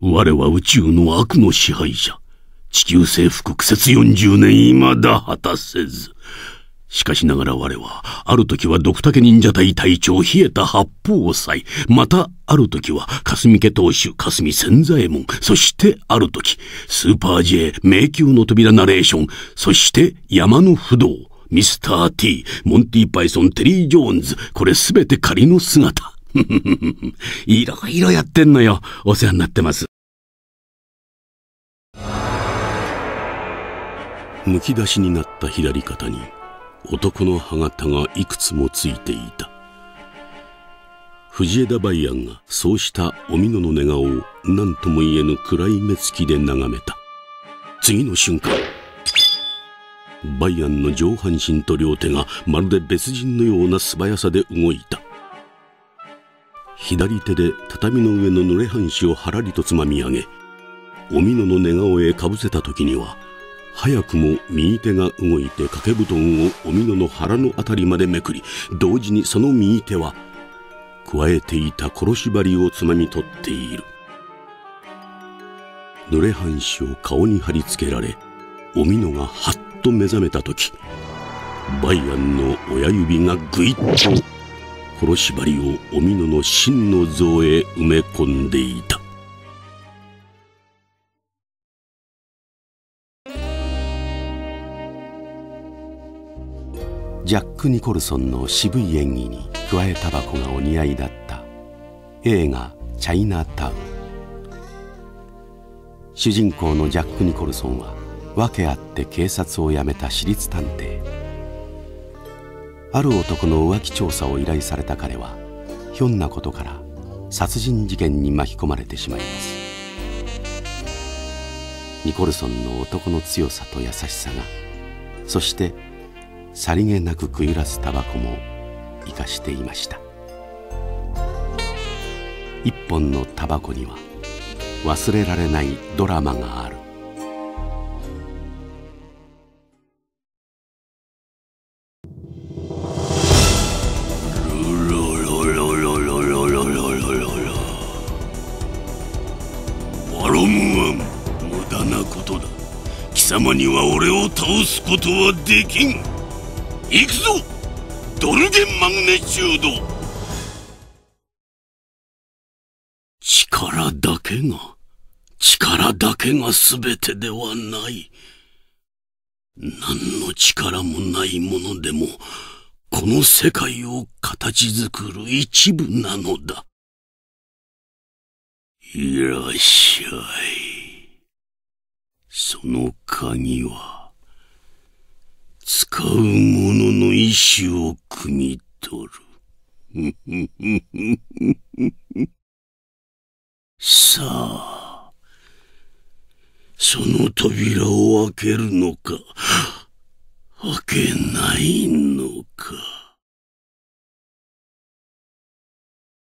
我は宇宙の悪の支配者。地球征服苦節40年未だ果たせず。しかしながら我は、ある時はドクタケ忍者隊隊長冷えた八方斎、またある時は霞家当主霞千左衛門、そしてある時、スーパー J 迷宮の扉ナレーション、そして山の不動、ミスター T、モンティパイソン、テリー・ジョーンズ、これすべて仮の姿。いろいろやってんのよ。お世話になってます。むき出しになった左肩に男の歯型がいくつもついていた。藤枝梅安がそうしたお美濃の寝顔を何とも言えぬ暗い目つきで眺めた。次の瞬間、梅安の上半身と両手がまるで別人のような素早さで動いた。左手で畳の上の濡れ半紙をはらりとつまみ上げ、お美濃の寝顔へかぶせた時には早くも右手が動いて掛け布団をお美濃の腹のあたりまでめくり、同時にその右手は加えていた殺し針をつまみ取っている。濡れ半紙を顔に貼り付けられ、お美濃がはっと目覚めた時、梅安の親指がぐいっと殺し針をお美濃の真の像へ埋め込んでいた。ジャック・ニコルソンの渋い演技にくわえタバコがお似合いだった映画「チャイナタウン」。主人公のジャック・ニコルソンは訳あって警察を辞めた私立探偵。ある男の浮気調査を依頼された彼はひょんなことから殺人事件に巻き込まれてしまいます。ニコルソンの男の強さと優しさが、そしてさりげなくくゆらすタバコも生かしていました。一本のタバコには忘れられないドラマがある。 バロムワン、無駄なことだ。貴様には俺を倒すことはできん。行くぞ、ドルゲンマグネチュード。 力だけが全てではない。何の力もないものでもこの世界を形作る一部なのだ。いらっしゃい。その鍵は使う者の意志を汲み取る。さあ、その扉を開けるのか、開けないのか。